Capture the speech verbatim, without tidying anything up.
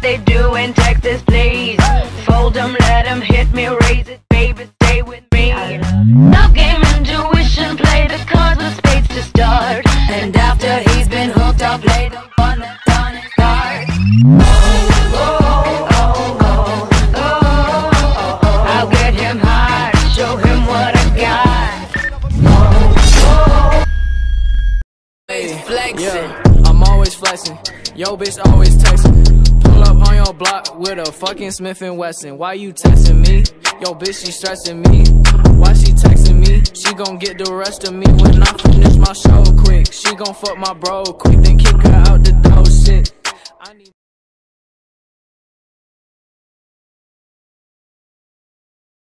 they do in Texas, please. Fold them, let them hit me, raise it, baby, stay with me. No game, intuition, play the cards with spades to start. And after he's been hooked, I'll play the one that's on his card. Oh, oh, oh, oh, oh, oh, oh. I'll get him high, show him what I got. Oh, oh. Hey, flexing. Yeah, I'm always flexing. Yo, bitch always texting. Pull up on your block with a fucking Smith and Wesson. Why you texting me? Yo, bitch, she stressing me. Why she texting me? She gon' get the rest of me when I finish my show quick. She gon' fuck my bro quick, then kick her out the door. Shit. I need